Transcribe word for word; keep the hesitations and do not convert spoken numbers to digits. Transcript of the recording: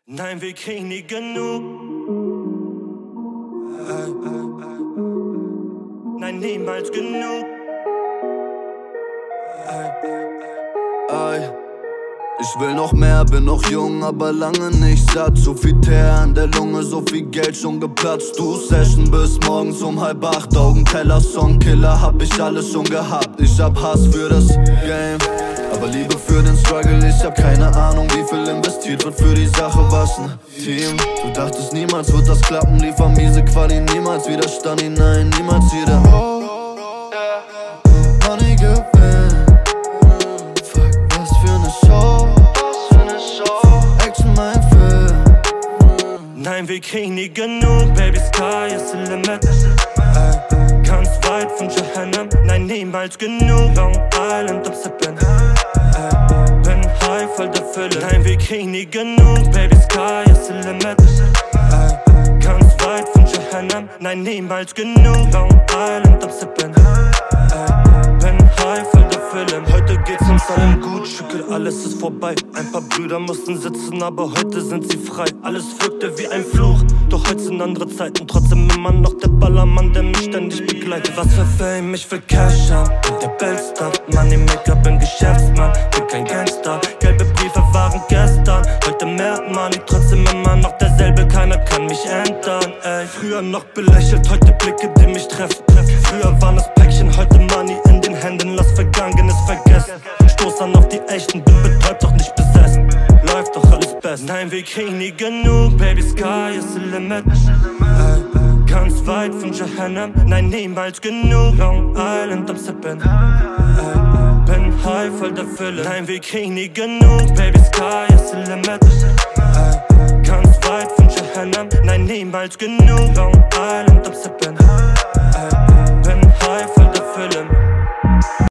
Nein, wir kriegen nie genug. Ey, ey, ey. Nein, niemals genug. Ey, ey, ey. Ich will noch mehr, bin noch jung, aber lange nicht satt. So viel Teer an der Lunge, so viel Geld schon geplatzt. Du Session bis morgens um halb acht. Augenteller, Songkiller, hab ich alles schon gehabt. Ich hab Hass für das Game, aber Liebe für den Struggle. Ich hab keine Ahnung, wie viel investiert wird für die Sache. Was ein Team. Du dachtest, niemals wird das klappen. Liefer miese Quali, niemals Widerstand hinein, niemals jeder. Oh, Money gewinnt. Fuck, was für eine Show. Action, mein Film. nein, wir kriegen nie genug. Baby, sky is the limit. Ey, ganz weit von Jahannam. Nein, niemals genug. Long Island am Sippen. Ey, bin high, voll der Fülle. Nein, wir kriegen nie genug. Baby, sky is the limit. Ey, ganz weit von Jahannam. Nein, niemals genug. Long Island am Sippen. Ey, bin high, voll der Fülle. Heute geht's uns allen gut, Schückel, alles ist vorbei. Ein paar Brüder mussten sitzen, aber heute sind sie frei. Alles wirkte wie ein Fluch, doch heute sind andere Zeiten. Trotzdem immer noch der Ballermann, der mich ständig begleitet. Was für Fame, ich will Cash haben und der Bellstar. Money Maker, bin Geschäftsmann, bin kein Gangster. Gelbe Briefe waren gestern, heute mehr Money. Trotzdem immer noch derselbe, keiner kann mich ändern, ey. Früher noch belächelt, heute Blicke, die mich treffen. Früher waren es Päckchen, heute Money in den Händen. Lass Vergangenes vergessen, stoß an auf die echten, bin betäubt, doch nicht besessen. Läuft doch alles best. Nein, wir kriegen nie genug. Baby, sky is the limit. Ey, ganz weit von Jahannam. Nein, niemals genug. Long Island am Sippen. Ey, bin high, voll der Fülle. Nein, wir kriegen nie genug. Baby, sky is the limit. Ey, ganz weit von Jahannam. Nein, niemals genug. Long Island